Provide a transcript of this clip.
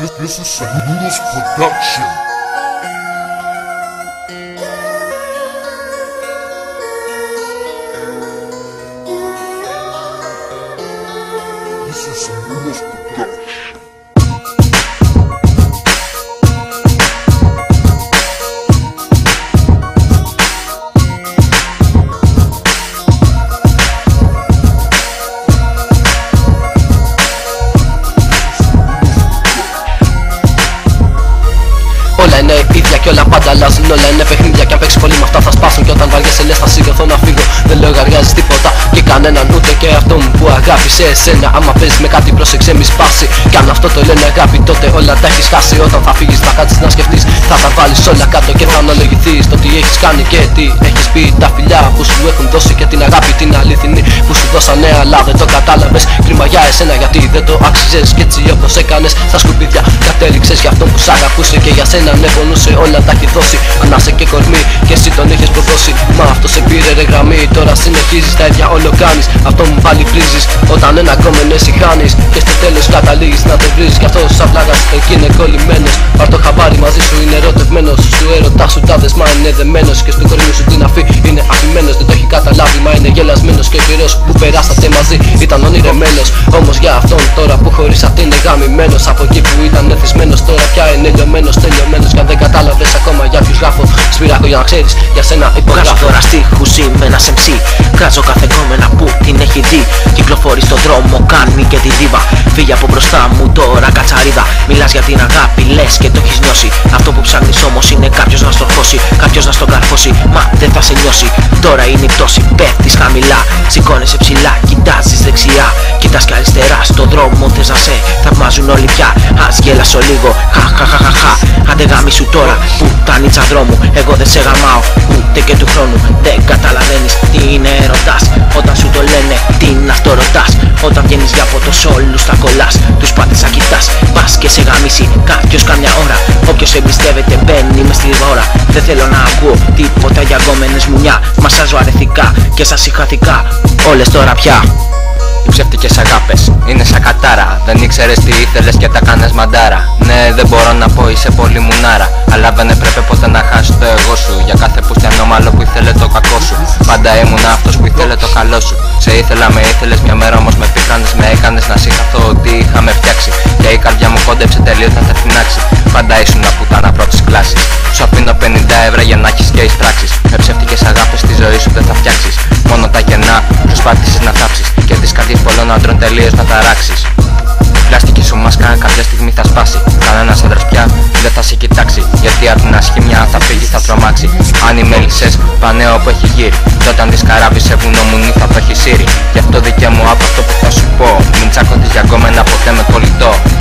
This is a Noodles production. This is a Noodles production. Όλα είναι ίδια και όλα πάντα αλλάζουν. Όλα είναι παιχνίδια και αν παίξεις πολύ με αυτά θα σπάσουν. Και όταν βαριέσαι λες θα σηκωθώ να φύγω. Δεν λέω γαριάζεις τίποτα και κανέναν ούτε και αυτόν που αγάπησε εσένα. Άμα παίζεις με κάτι πρόσεξε μη σπάσει. Κι αν αυτό το λένε αγάπη τότε όλα τα έχεις χάσει. Όταν θα φύγεις θα κάτσεις να σκεφτείς. Θα τα βάλεις όλα κάτω και θα αναλογηθείς το τι έχεις κάνει και τι έχεις πει. Τα φιλιά που σου έχουν δώσει και την αγάπη την αλήθινη που σου δώσανε αλλά δεν το κατάλαβες. Κρίμα για εσένα γιατί δεν το άξιζες. Κι έτσι όπως έκανες στα σκουπίδια κατέληξες για αυτόν που σ' αγαπούσε και για σένα ναι πονούσε. Όλα τα έχει δώσει, ανάσε και κορμί και εσύ τον είχες προδώσει. Μα αυτό σε πήρε ρε γραμμή, τώρα συνεχίζεις τα ίδια όλο κάνεις. Αυτό μου πάλι βρίζεις όταν ένα κόμμεν εσύ χάνεις. Και στο τέλος καταλήγεις να το βρίζεις. Κι αυτός σαν πλάγας εκεί είναι κολλημένος. Πάρ' το χαμπάρι μαζί σου είναι ερωτευμένος. Στου έρωτα σου τα δεσμά είναι δεμένος. Και στο κορμί σου την αφή είναι αφημένος. Δεν το έχει καταλάβει μα είναι γελασμένος. Και ο καιρός που περάσατε μαζί ήταν ονειρεμένος. Όμως για αυτόν τώρα που χωρίσατε είναι γαμημένος. Από εκεί που ήταν εθισμένος τώρα πια είναι λιωμένος, τελειωμένος. Κι αν δεν κατάλαβες ακόμα για ποιους γράφω, σπυράχω για να ξέρεις για σένα υπογράφω. Βγάζω τώρα στίχους είμαι ένας MC. Κράζω κάθε κόμενα που την έχει δει. Κυκλοφορεί στον δρόμο, κάνει και τη δίβα. Φύγε από μπροστά μου τώρα κατσαρίδα. Μιλάς για την αγάπη, λες και το έχεις νιώσει. Αυτό που ψάχνεις όμως είναι κάποιος να στορχώσει. Κάποιος να στον καρφώσει, μα δεν θα σε νιώσει. Τώρα είναι η πτώση, πέφτεις χαμηλά. Σηκώνεσαι ψηλά, κοιτάζεις δεξιά. Κοιτάς και αριστερά, στον δρόμο θες να σε θαυμάζουν όλοι πια. Ας γέλασω λίγο, χαχαχαχαχα. Άντε γάμισου τώρα που τα νίτσα δρόμου. Εγώ δεν σε γαμάω ούτε και του χρόνου. Δεν καταλαβαίνεις τι είναι ερωτάς. Όταν σου το λένε τι είναι αυτό ρωτάς. Όταν βγαίνεις για ποτό σ' όλους τα κολλάς. Τους πάντες θα κοιτάς, πας και σε γαμίσει κάποιος καμιά ώρα. Όποιος εμπιστεύεται μπαίνει μες στη χώρα. Δεν θέλω να ακούω τίποτα για γκόμενες μουνιά. Μασάζω αρεθικά και σας συγχαθικά όλες τώρα πια. Οι ψεύτικες αγάπες είναι σαν κατάρα. Δεν ήξερες τι ήθελες και τα κάνες μαντάρα. Ναι, δεν μπορώ να πω είσαι πολύ μουνάρα. Αλλά δεν έπρεπε ποτέ να χάσεις το εγώ σου. Για κάθε πουστιανόμαλο που ήθελε το κακό σου. Πάντα ήμουν αυτός που ήθελε το καλό σου. Σε ήθελα, με ήθελες, μια μέρα όμως με πίκρανες. Με έκανες να συγχαθώ ότι είχαμε φτιάξει. Και η καρδιά μου κόντεψε τελείως να τα φινάξει. Πάντα ήσουν πουτάνα πρώτης κλάσης. Σου αφήνω 50 ευρώ για να έχεις και εισπράξεις. Με ψεύτικες αγάπες στη ζωή σου δεν θα φτιάξεις. Μόνο τα κενά προσπάθησες να θάψεις. Και τις καρδιές πολλών άντρων τελείως να ταράξεις. Η πλαστική σου μάσκα κάποια στιγμή θα σπάσει. Κανένας άντρας πια δεν θα σε κοιτάξει. Γιατί απ' την ασχήμια θα φύγει, θα τρομάξει. Αν οι μέλισσες πάνε όπου έχει γύρι. Κι όταν τις καράβει σε βουνό μουνί θα το έχει σύρει. Γι' αυτό δικαί μου από αυτό που θα σου πω. Μην τσάκωτες για γκόμενα ποτέ με κολλητό.